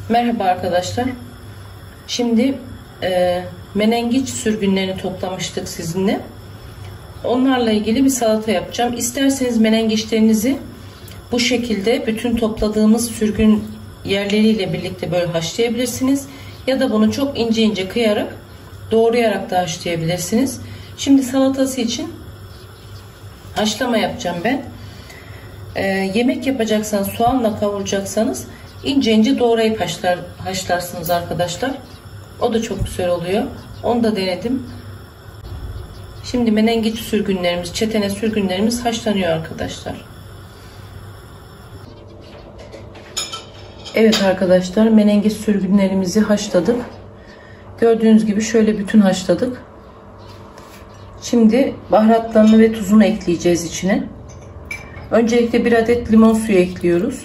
Merhaba arkadaşlar. Şimdi menengiç sürgünlerini toplamıştık sizinle. Onlarla ilgili bir salata yapacağım. İsterseniz menengiçlerinizi bu şekilde bütün topladığımız sürgün yerleriyle birlikte böyle haşlayabilirsiniz. Ya da bunu çok ince ince kıyarak, doğrayarak da haşlayabilirsiniz. Şimdi salatası için haşlama yapacağım ben. Yemek yapacaksanız, soğanla kavuracaksanız ince ince doğrayıp haşlarsınız arkadaşlar. O da çok güzel oluyor. Onu da denedim. Şimdi menengiç sürgünlerimiz, çetene sürgünlerimiz haşlanıyor arkadaşlar. Evet arkadaşlar, menengiç sürgünlerimizi haşladık. Gördüğünüz gibi şöyle bütün haşladık. Şimdi baharatlarını ve tuzunu ekleyeceğiz içine. Öncelikle bir adet limon suyu ekliyoruz.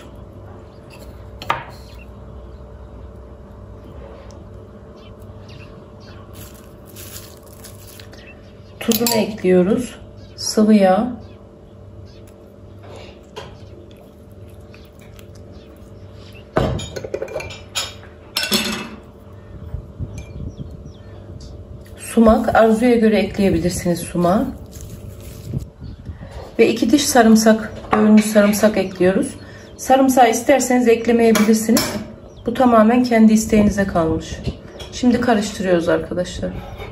Tuzunu ekliyoruz. Sıvı yağ. Sumak, arzuya göre ekleyebilirsiniz sumağı. Ve 2 diş sarımsak, dövülmüş sarımsak ekliyoruz. Sarımsağı isterseniz eklemeyebilirsiniz. Bu tamamen kendi isteğinize kalmış. Şimdi karıştırıyoruz arkadaşlar.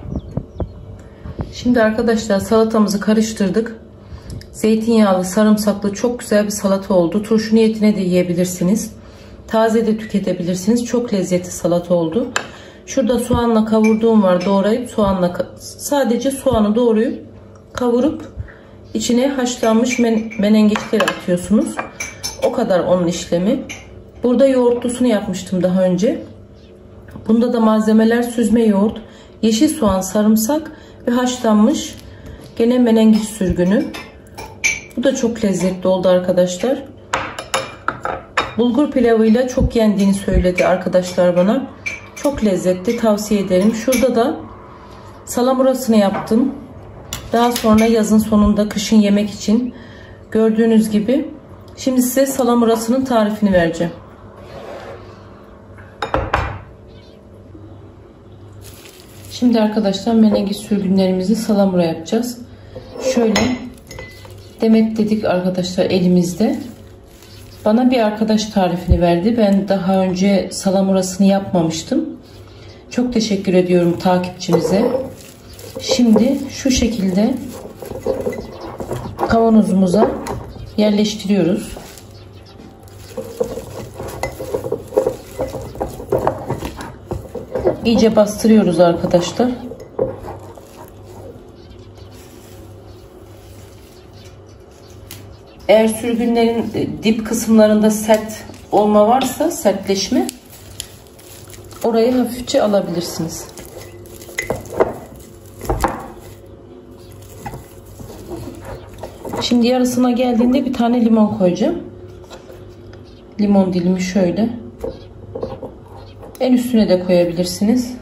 Şimdi arkadaşlar salatamızı karıştırdık. Zeytinyağlı, sarımsaklı çok güzel bir salata oldu. Turşu niyetine de yiyebilirsiniz. Taze de tüketebilirsiniz. Çok lezzetli salata oldu. Şurada soğanla kavurduğum var. Doğrayıp sadece soğanı doğrayıp kavurup içine haşlanmış menengiçleri atıyorsunuz. O kadar onun işlemi. Burada yoğurtlusunu yapmıştım daha önce. Bunda da malzemeler süzme yoğurt, yeşil soğan, sarımsak ve haşlanmış gene menengiç sürgünü. Bu da çok lezzetli oldu arkadaşlar. Bulgur pilavıyla çok yendiğini söyledi arkadaşlar bana. Çok lezzetli, tavsiye ederim. Şurada da salamurasını yaptım. Daha sonra yazın sonunda, kışın yemek için. Gördüğünüz gibi. Şimdi size salamurasının tarifini vereceğim. Şimdi arkadaşlar menengiç sürgünlerimizi salamura yapacağız. Şöyle demetledik arkadaşlar elimizde. Bana bir arkadaş tarifini verdi. Ben daha önce salamurasını yapmamıştım. Çok teşekkür ediyorum takipçimize. Şimdi şu şekilde kavanozumuza yerleştiriyoruz. İyice bastırıyoruz arkadaşlar. Eğer sürgünlerin dip kısımlarında sert olma varsa, sertleşme, orayı hafifçe alabilirsiniz. Şimdi yarısına geldiğinde bir tane limon koyacağım. Limon dilimi şöyle. En üstüne de koyabilirsiniz.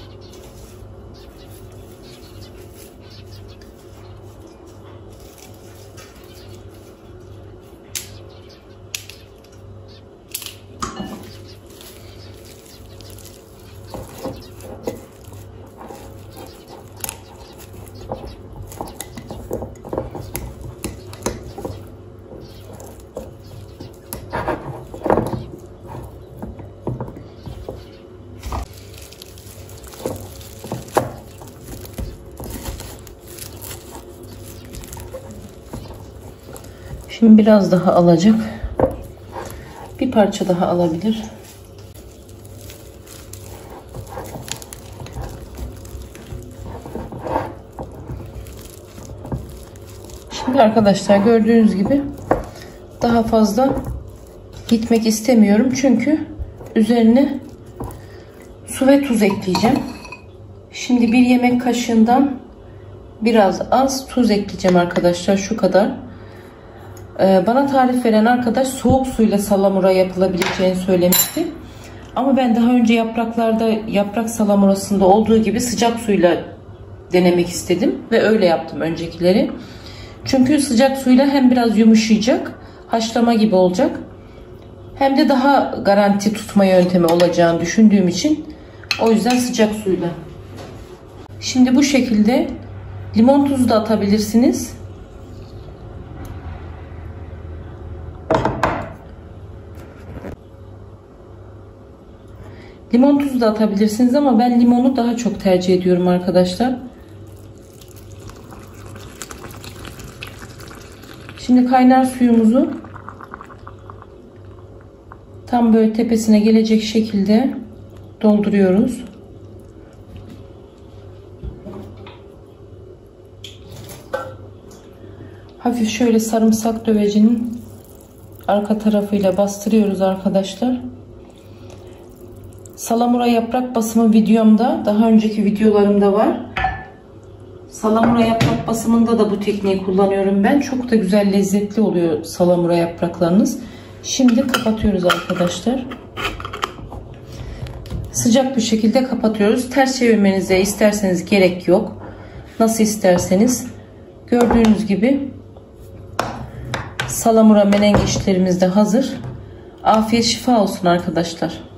Şimdi biraz daha alacak. Bir parça daha alabilir. Şimdi arkadaşlar gördüğünüz gibi daha fazla gitmek istemiyorum. Çünkü üzerine su ve tuz ekleyeceğim. Şimdi bir yemek kaşığından biraz az tuz ekleyeceğim arkadaşlar. Şu kadar. Bana tarif veren arkadaş soğuk suyla salamura yapılabileceğini söylemişti. Ama ben daha önce yaprak salamurasında olduğu gibi sıcak suyla denemek istedim. Ve öyle yaptım öncekileri. Çünkü sıcak suyla hem biraz yumuşayacak, haşlama gibi olacak. Hem de daha garanti tutma yöntemi olacağını düşündüğüm için o yüzden sıcak suyla. Şimdi bu şekilde limon tuzu da atabilirsiniz. Limon tuzu da atabilirsiniz ama ben limonu daha çok tercih ediyorum arkadaşlar. Şimdi kaynar suyumuzu tam böyle tepesine gelecek şekilde dolduruyoruz. Hafif şöyle sarımsak dövecinin arka tarafıyla bastırıyoruz arkadaşlar. Salamura yaprak basımı videomda, daha önceki videolarımda var. Salamura yaprak basımında da bu tekniği kullanıyorum ben. Çok da güzel, lezzetli oluyor salamura yapraklarınız. Şimdi kapatıyoruz arkadaşlar. Sıcak bir şekilde kapatıyoruz. Ters çevirmenize isterseniz gerek yok. Nasıl isterseniz. Gördüğünüz gibi salamura menengiçlerimiz de hazır. Afiyet şifa olsun arkadaşlar.